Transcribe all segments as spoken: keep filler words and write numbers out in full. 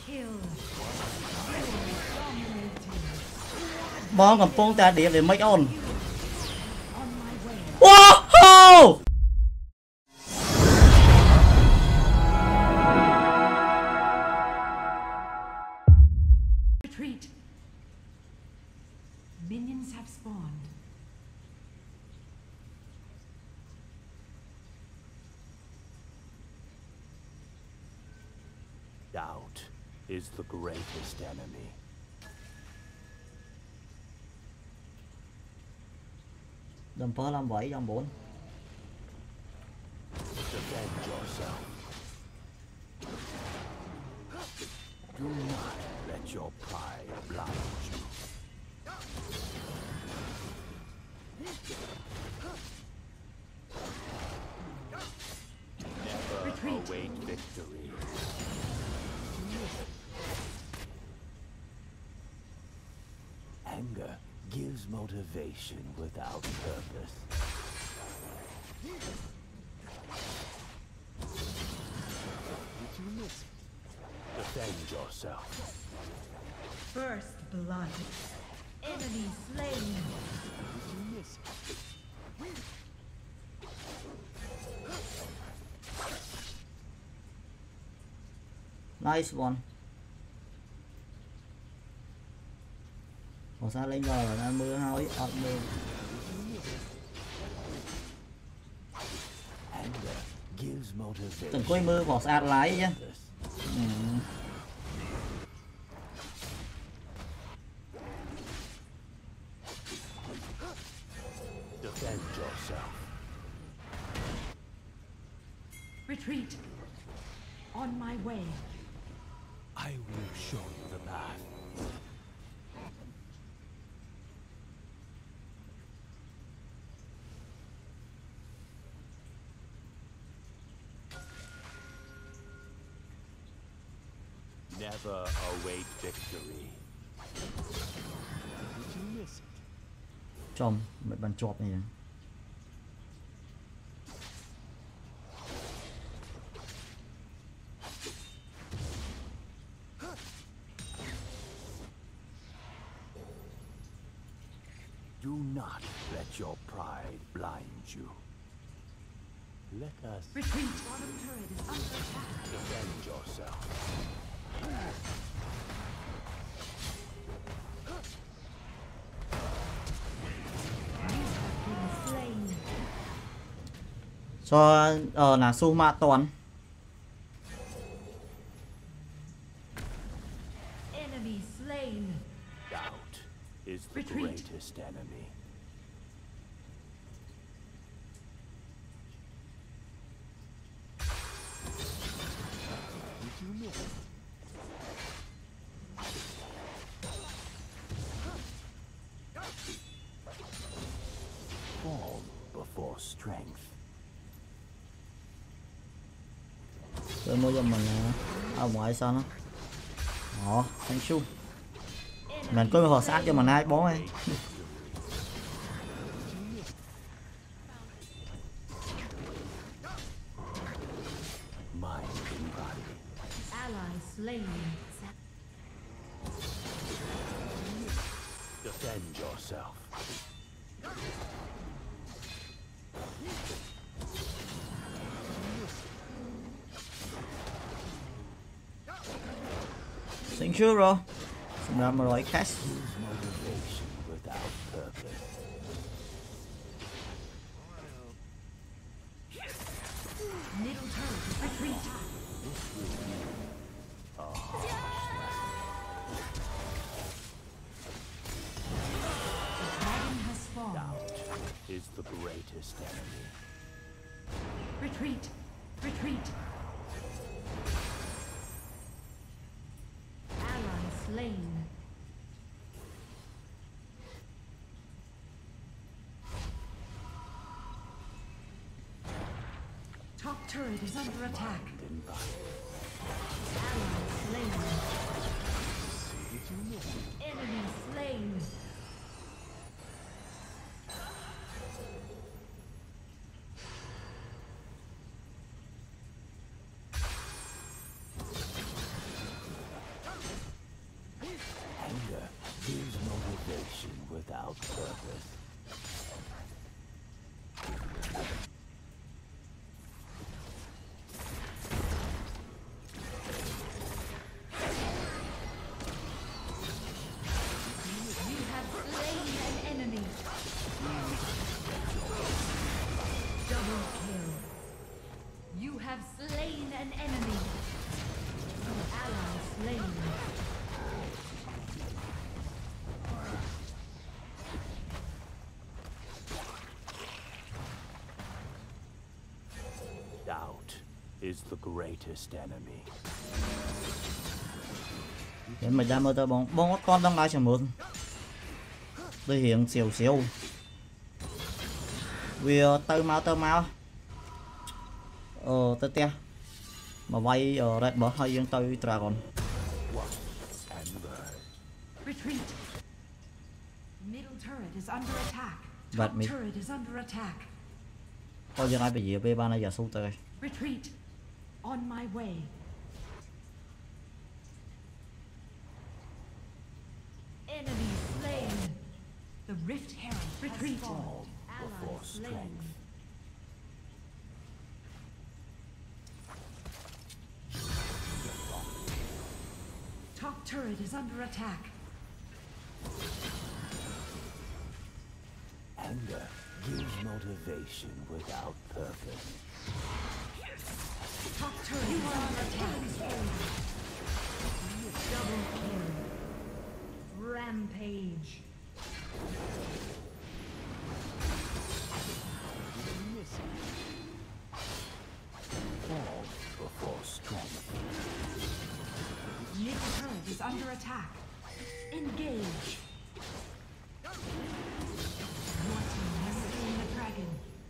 bom cầm pông ta để để make on. Wow! Retreat. Minions have spawned. Doubt is the greatest enemy. Đầm phơ làm bảy dòng bốn. Defend yourself. Do not let your pride blind you. Never Retreat. await victory. Anger gives motivation without purpose. Did you miss it? Defend yourself. First blood. Enemy slain. Did you miss it? Nice one. Còn sao lên rồi là mưa hơi ọt mưa. Từng coi mưa bỏ xa lái chứ. Ừ. Defend yourself. Retreat. On my way. I will show you the path. Never await victory. Did you miss it? Chồng, mấy bàn chọp này. Do not let your pride blind you. Let us Retreat. Bottom turret is under attack. defend yourself. Slain. Cho ờ là su ma toàn. Enemy slain. Doubt is the Retreat. greatest enemy. Did you miss it? Fall before strength. Rồi mua cho mình ở ngoài sao nó. Đó, thank you. Mình có hồ sát cho mình hai bó ấy. Mind and body. Ally slain. Defend yourself. Thank you rồi. Xong ra mà rồi cash. Use motivation without purpose. Middle turret. Retreat. Dragon has spawned. Doubt is the greatest enemy. Retreat. Retreat. Ally slain. Top turret is under attack. Mind and body. Ally slain. Enemy slain. purpose. You have slain an enemy. Double kill. You have slain an enemy. An ally slain. Doubt is the greatest enemy. Hiện mình ra mơ tơ bóng bóng con đang ai chẳng mượn tôi hiện xìu xìu vì tơ mau tơ mau ờ tơ tia mà vay ở đây bỏ hơi dân tôi dragon And burn. Retreat. Middle turret is under attack. Bật Top mid. turret is under attack. coi như ai bị gì b ba này giờ xuống tới Retreat. On my way. Enemy slain. The Rift Herald retreat. Calm Ally before slain. strength. Top turret is under attack. Anger gives motivation without purpose. Top turret is under attack. Double kill. Rampage. Fall before strength. Mid turret is under attack. Engage. Your team has slain the dragon.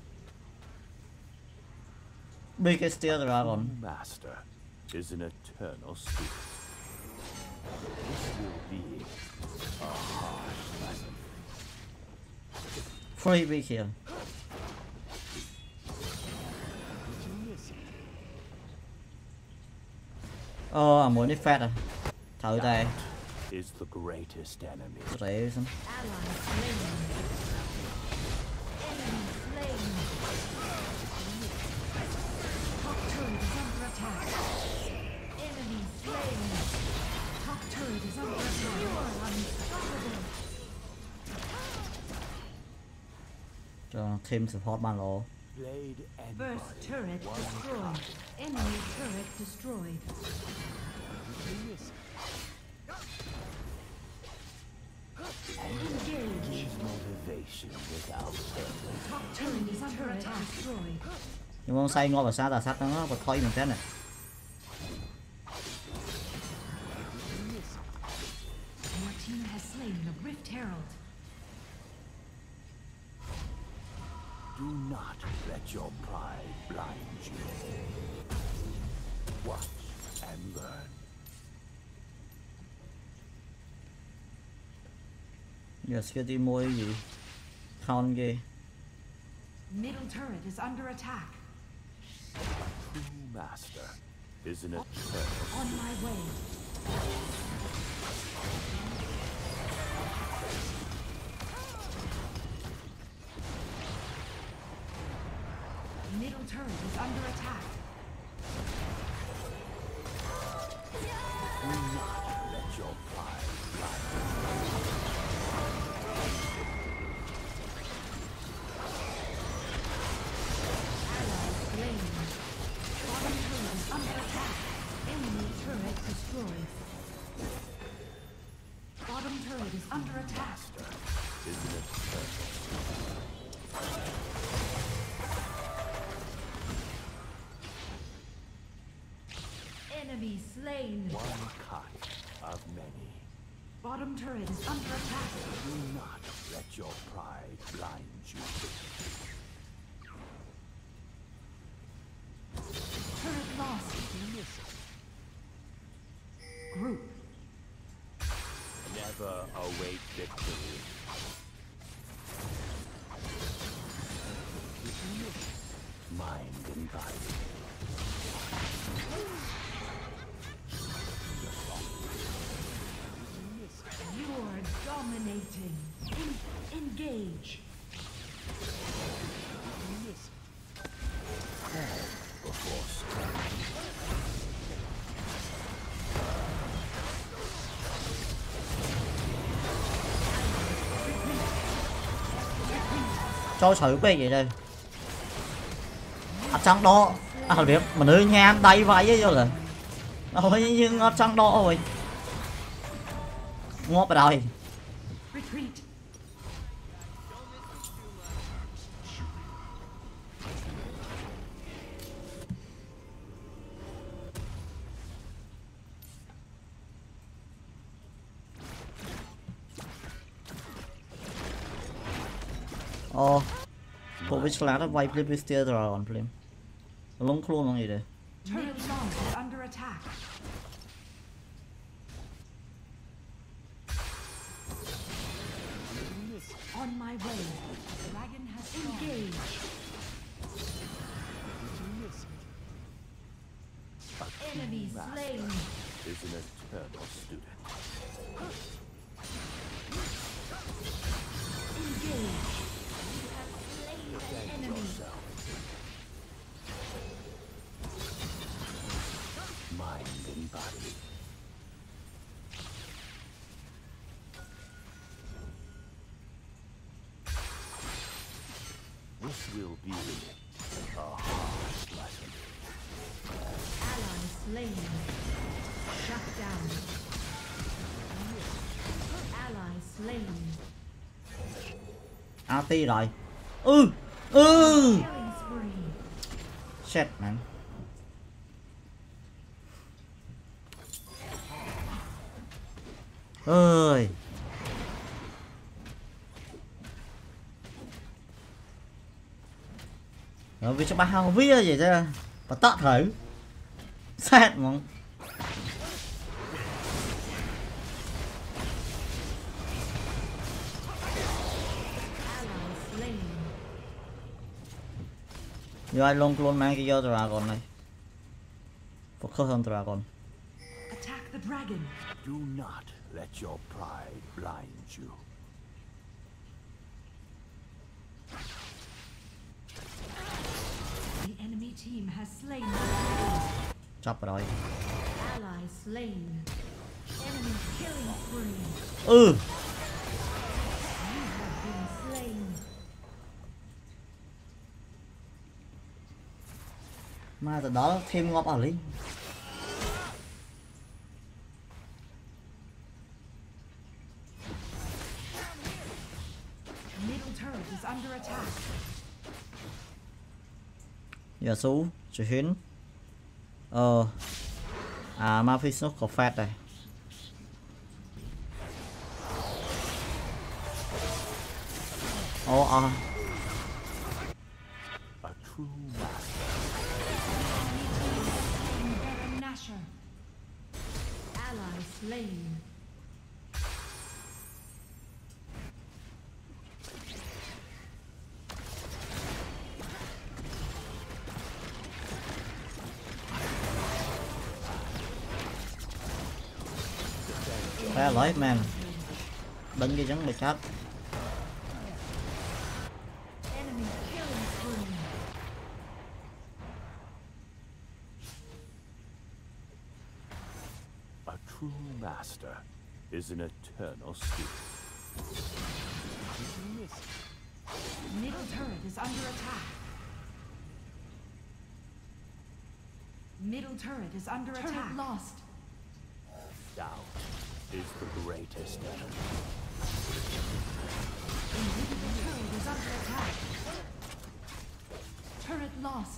biggest steel dragon Master is an eternal spirit. This will be a harsh lesson. free big here ờ muốn đi phạt à thử đây Is the greatest enemy. rễ xem Ally slain. Enemy slain. Top turret is under attack. Enemy slain. Top turret is under attack. You are unstoppable. cho thêm support ban lỗ Blade and First body. turret destroyed. Enemy turret destroyed. Engage. Gives motivation without purpose. Top turret is under attack. Destroyed. nhưng mà say ngồi vào xa là sát nó và thôi mình thế này Your team has slain the Rift Herald. Do not let your pride blind you. Watch and learn. giờ skill team môi gì con ghê Middle turret is under attack. True master is an eternal. On my way. Middle turret is under attack. Do not let your pride blind Ally slain. Bottom turret is under attack. Enemy turret destroyed. Bottom turret is under attack. you. Is an eternal. Enemy slain. One kind of many. Bottom turret is under attack. Do not let your pride blind you. Turret lost. Group. Never await victory. Mind and body. You're dominating. In Engage. Before strength. Cho xử cái gì đây ở trong đó à biết mà nơi nhà đầy vậy vô rồi ôi nhưng ở trong đó rồi ngóp vào đây Retreat. Ồ cô biết là nó vay play still rồi còn play lúng luôn không gì đây Turret long is under attack. On my way. Dragon has engaged. Enemy slain. Is an eternal student. Engage. You have slain an enemy. Mind and body. This will be a harsh lesson. Ally slain. Shut down. Ally slain. anti rồi ừ ừ Killing spree. shit man ơi rồi vì cho bao vía gì chứ và tắt thử xét mà Ally slain. giờ ai lông clone mang cái vô dragon này focus on dragon Attack the dragon. Do not let your pride blind you. The enemy team has slain the dragon. chấp rồi Ally slain. Enemy killing spree. ừ You have been slain. mà từ đó thêm ngọc ở linh Middle turret is under attack. giờ số chỉ hiến ờ à Maphis nó có phạt này ồ à A true master. Baron Nashor. Ally slain. phải lấy man đánh cái giống bị chết Enemy killing spree. A true master is an eternal student. Middle turret is under attack. Middle turret is under attack. Turret lost. Doubt is the greatest enemy. Middle turret is under attack. Turret lost.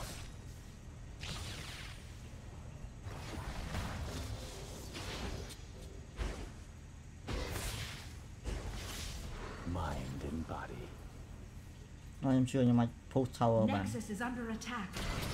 Mind and body. nó em chưa nhưng mà push tower bạn Nexus is under attack.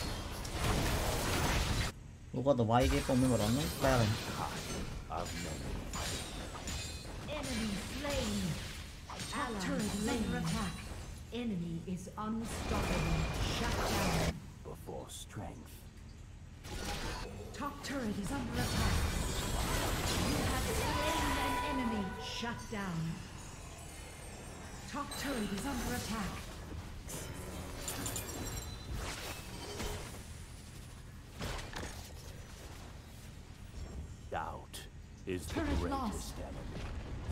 lúc có tờ vay cái con mới vào đó nó ra rồi Of many. Enemy slain. Ally turret is under attack. Enemy is unstoppable. Shut down. Before strength. Top turret is under attack. You have slain an enemy. Shut down. Top turret is under attack. Doubt is the Turret greatest lost. enemy.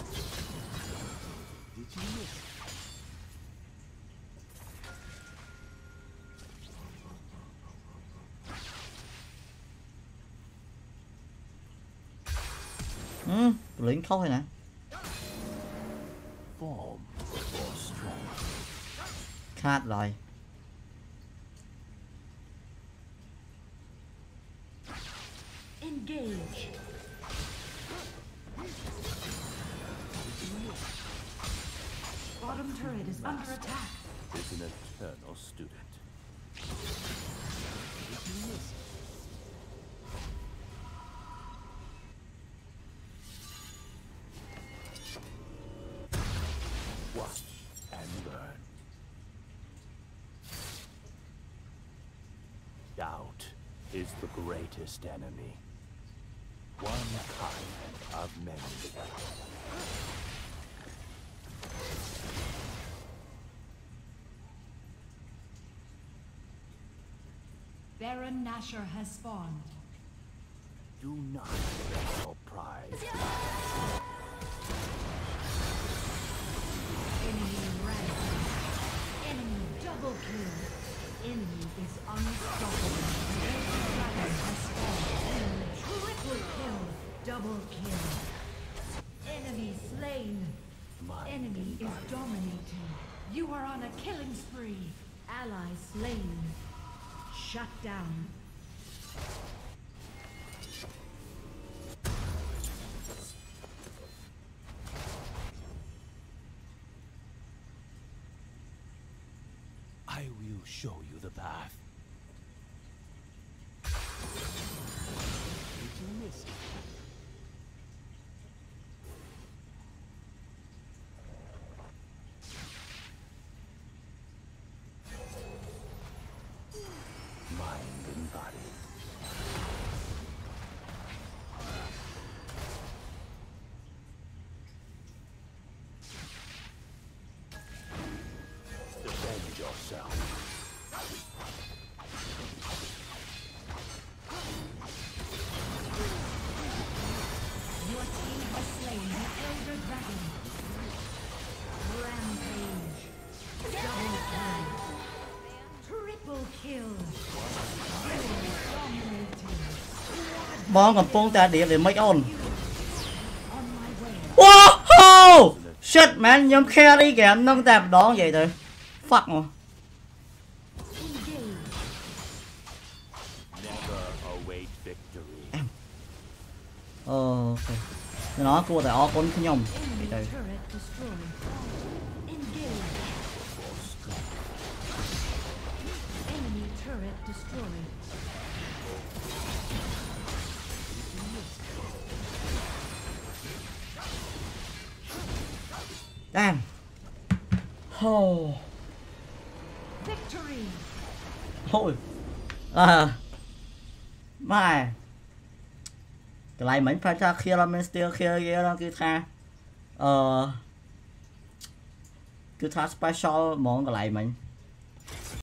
Did you miss it? Ừ, lính khóc hay nè. Form before strength. Khát rồi. Engage. Bottom turret is under attack. Is an eternal student. Did you miss it? Watch and learn. Doubt is the greatest enemy. One kind of many. Baron Nashor has spawned. Do not let your pride fly. Enemy ransom. Enemy double kill. Enemy is unstoppable. Dragon has spawned. Enemy triple kill. Double kill. Enemy slain. My Enemy is dominating. You are on a killing spree. Ally slain. Shut down. I will show you the path. Did you miss it? Mind and body. Defend yourself. Your team has slain the Elder Dragon. Rampage. Double kill. Triple kill. Dominating. បងកំពុងតែ deal វាមិនអូន On my way. Wow shit man ខ្ញុំ carry game ហ្នឹងតែម្ដងនិយាយទៅ fuck មក Engage. Never await victory. អូខេណោះគួរតែអរគុណខ្ញុំនិយាយ Enemy ទៅ turret destroyed. Engage. Enemy turret destroyed. Damn oh Victory. thôi àម៉ែកន្លែងមិញផាថា kill មិន still kill គេគឺថាអឺគឺថា special ហ្មងកន្លែងមិញ